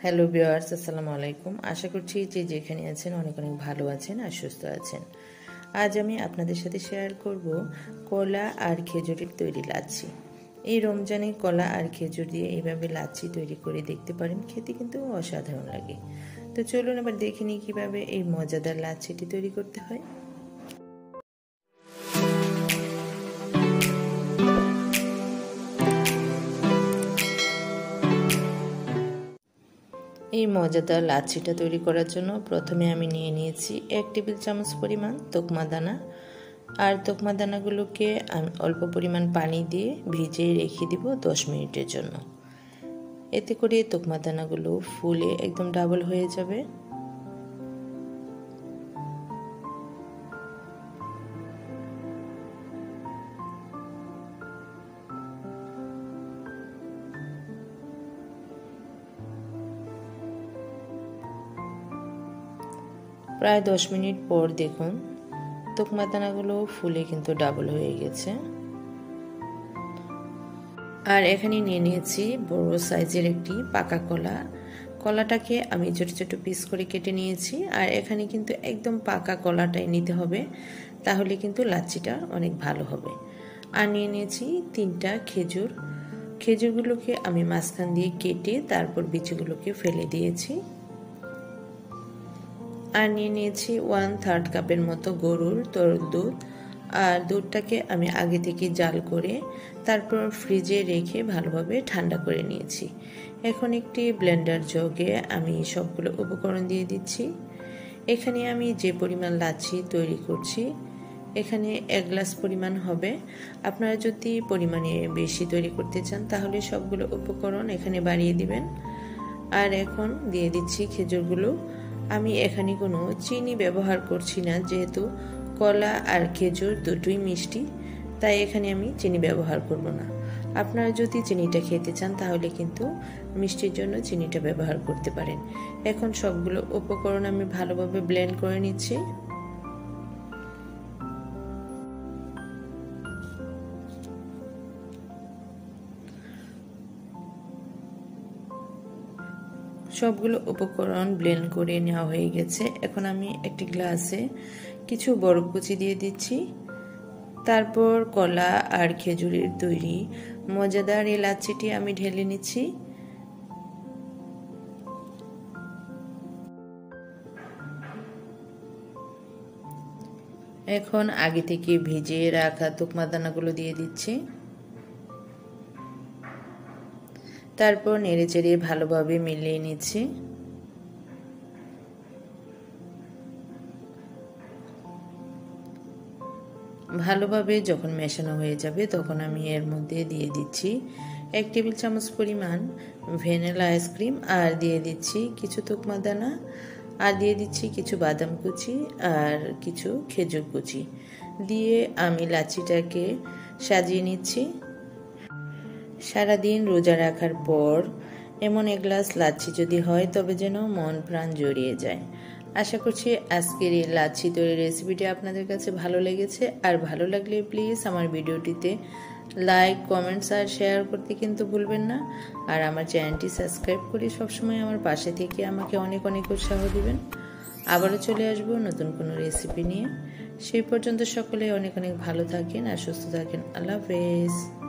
Hello viewers, আসসালামু আলাইকুম। আশা করছি যে যেখানে আছেন অনেক অনেক ভালো আছেন আর সুস্থ আছেন। আজ আমি আপনাদের সাথে শেয়ার করব কলা আর খেজুরের তৈরি লাচ্ছি। এই রমজানে কলা আর খেজুর দিয়ে এইভাবে লাচ্ছি তৈরি করে দেখতে পারেন, খেতে কিন্তু অসাধারণ লাগে। তো চলুন এবার দেখে নিই কীভাবে এই মজাদার লাচ্ছিটি তৈরি করতে হয়। এই মজাদার লাচ্ছিটা তৈরি করার জন্য প্রথমে আমি নিয়ে নিয়েছি 1 টেবিল চামচ পরিমাণ তোকমা দানা। আর তোকমা দানাগুলোকে আমি অল্প পরিমাণ পানি দিয়ে ভিজিয়ে রেখে দিব 10 মিনিটের জন্য। এতে করে তোকমা দানাগুলো ফুলে একদম ডাবল হয়ে যাবে। প্রায় 10 মিনিট পর দেখুন তোকমা দানাগুলো ফুলে কিন্তু ডাবল হয়ে গেছে। আর এখানে নিয়ে নিয়েছি বড় সাইজের একটি পাকা কলা। কলাটাকে আমি ছোট ছোট পিস করে কেটে নিয়েছি। আর এখানে কিন্তু একদম পাকা কলাটাই নিতে হবে, তাহলে কিন্তু লাচ্ছিটা অনেক ভালো হবে। আর নিয়ে নিয়েছি 3টা খেজুর। খেজুরগুলোকে আমি মাঝখান দিয়ে কেটে তারপর বিচিগুলোকে ফেলে দিয়েছি। আর নিয়ে নিয়েছি 1/3 কাপের মতো গরুর তরল দুধ। আর দুধটাকে আমি আগে থেকে জাল করে তারপর ফ্রিজে রেখে ভালোভাবে ঠান্ডা করে নিয়েছি। এখন একটি ব্লেন্ডার জগে আমি সবগুলো উপকরণ দিয়ে দিচ্ছি। এখানে আমি যে পরিমাণ লাচ্ছি তৈরি করছি এখানে 1 গ্লাস পরিমাণ হবে। আপনারা যদি পরিমাণে বেশি তৈরি করতে চান তাহলে সবগুলো উপকরণ এখানে বাড়িয়ে দিবেন। আর এখন দিয়ে দিচ্ছি খেজুরগুলো। আমি এখানে কোনো চিনি ব্যবহার করছি না, যেহেতু কলা আর খেজুর দুটোই মিষ্টি, তাই এখানে আমি চিনি ব্যবহার করব না। আপনারা যদি চিনিটা খেতে চান তাহলে কিন্তু মিষ্টির জন্য চিনিটা ব্যবহার করতে পারেন। এখন সবগুলো উপকরণ আমি ভালোভাবে ব্লেন্ড করে নিচ্ছি। সবগুলো উপকরণ ব্লেন্ড করে নেওয়া হয়ে গেছে। এখন আমি একটি গ্লাসে কিছু বরফ কুচি দিয়ে দিচ্ছি। তারপর কলা আর খেজুরের তৈরি মজাদার এই লাচ্ছিটি আমি ঢেলে নিচ্ছি। এখন আগে থেকে ভিজিয়ে রাখা তোকমা দানাগুলো দিয়ে দিচ্ছি। তারপর নেড়েচেড়ে ভালোভাবে মিলিয়ে নিচ্ছি। ভালোভাবে যখন মেশানো হয়ে যাবে তখন আমি এর মধ্যে দিয়ে দিচ্ছি 1 টেবিল চামচ পরিমাণ ভ্যানিলা আইসক্রিম। আর দিয়ে দিচ্ছি কিছু তোকমা দানা। আর দিয়ে দিচ্ছি কিছু বাদাম কুচি আর কিছু খেজুর কুচি দিয়ে আমি লাচ্ছিটাকে সাজিয়ে নিচ্ছি। সারাদিন রোজা রাখার পর এমন 1 গ্লাস লাচ্ছি যদি হয় তবে যেন মন প্রাণ জড়িয়ে যায়। আশা করছি আজকের এই লাচ্ছি তৈরির রেসিপিটি আপনাদের কাছে ভালো লেগেছে। আর ভালো লাগলে প্লিজ আমার ভিডিওটিতে লাইক, কমেন্টস আর শেয়ার করতে কিন্তু ভুলবেন না। আর আমার চ্যানেলটি সাবস্ক্রাইব করে সবসময় আমার পাশে থেকে আমাকে অনেক অনেক উৎসাহ দিবেন। আবারও চলে আসবো নতুন কোনো রেসিপি নিয়ে। সেই পর্যন্ত সকলে অনেক অনেক ভালো থাকেন আর সুস্থ থাকেন। আল্লাহ হাফেজ।